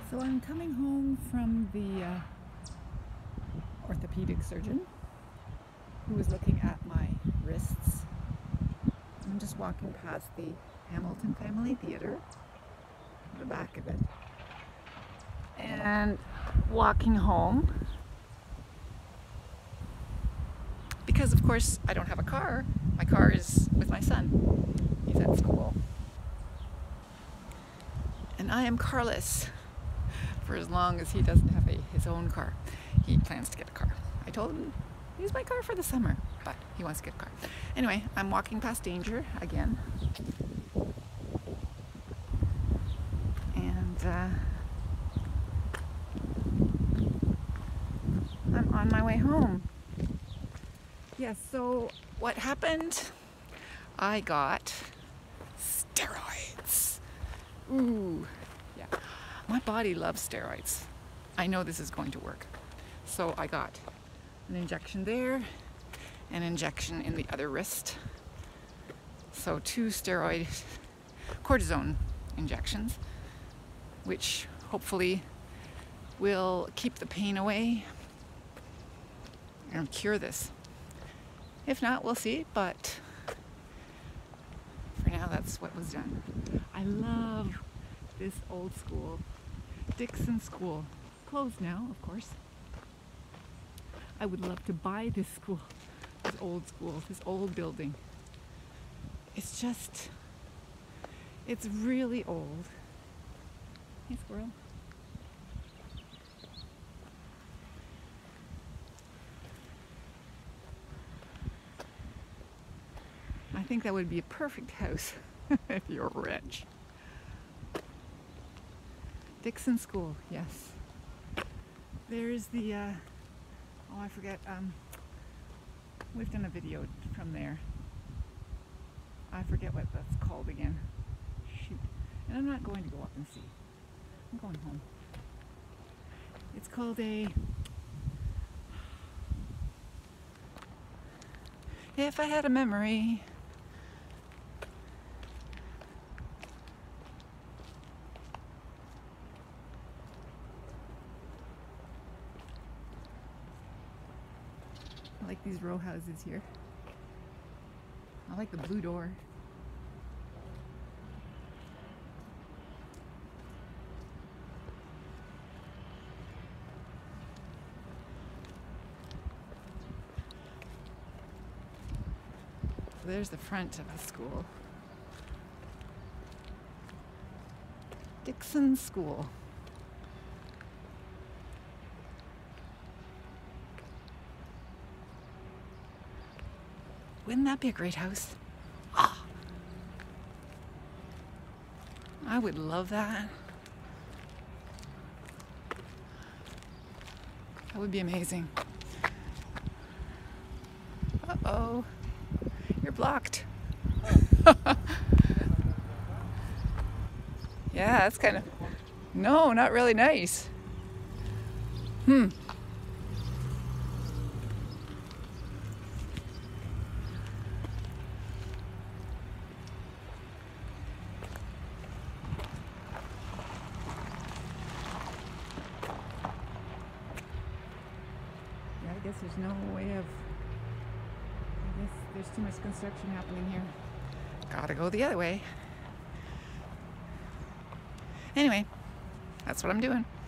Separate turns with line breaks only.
So I'm coming home from the orthopedic surgeon who was looking at my wrists. I'm just walking past the Hamilton Family Theatre, the back of it, and walking home because of course I don't have a car. My car is with my son. He's at school. And I am carless for as long as he doesn't have his own car. He plans to get a car. I told him use my car for the summer, but he wants to get a car. Anyway, I'm walking past danger again. And I'm on my way home. Yes, so what happened? I got steroids. Ooh, yeah. My body loves steroids. I know this is going to work. So I got an injection there, an injection in the other wrist. So 2 steroid cortisone injections, which hopefully will keep the pain away and cure this. If not, we'll see, but for now, that's what was done. I love this old school, Dixon School. Closed now, of course. I would love to buy this school, this old building. It's just, it's really old. Hey, squirrel. I think that would be a perfect house if you're rich. Dixon School, yes. There's the, oh I forget, we've done a video from there. I forget what that's called again. Shoot. And I'm not going to go up and see. I'm going home. It's called a... If I had a memory... I like these row houses here. I like the blue door. So there's the front of the school. Dixon School. Wouldn't that be a great house? Ah, I would love that. That would be amazing. Uh-oh, you're blocked. Yeah, that's kind of, no, not really nice. I guess there's no way of, I guess there's too much construction happening here. Gotta go the other way. Anyway, that's what I'm doing.